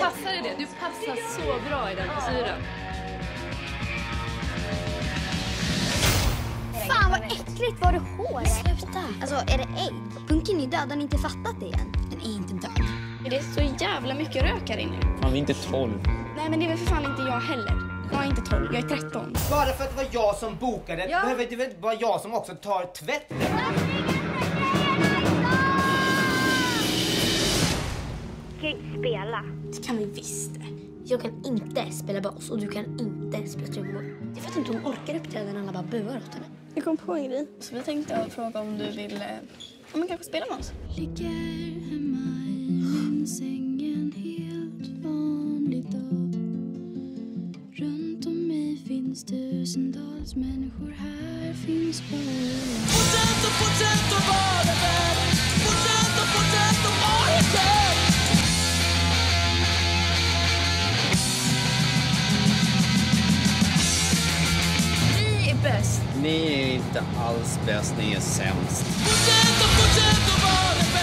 passar i det. Du passar så bra i den frisyren. Fan vad äckligt, var du hår? Sluta. Alltså är det ägg? Punken är död, har ni inte fattat det än? Den är inte död. Det är så jävla mycket rök här inne. Man är inte 12. Nej men det är väl för fan inte jag heller. Jag är inte 12, jag är 13. Bara för att det var jag som bokade, Ja. behöver det väl vara jag som också tar tvätten? Kan inte spela. Det kan vi visst. Jag kan inte spela bas och du kan inte spela trummor. Det är för att inte hon orkar uppträda när alla bara buar åt henne. Jag kom på en grej. Så vi tänkte fråga om du vill om man kanske spela med oss. Ligger hemma i min säng en helt vanlig dag. Runt om mig finns tusentals människor, här finns bara. Fortsätt att vara vän. Fortsätt att vara dig själv. Vi är bäst. Ni är inte alls bäst, ni är sämst. Fortsätt att vara vän.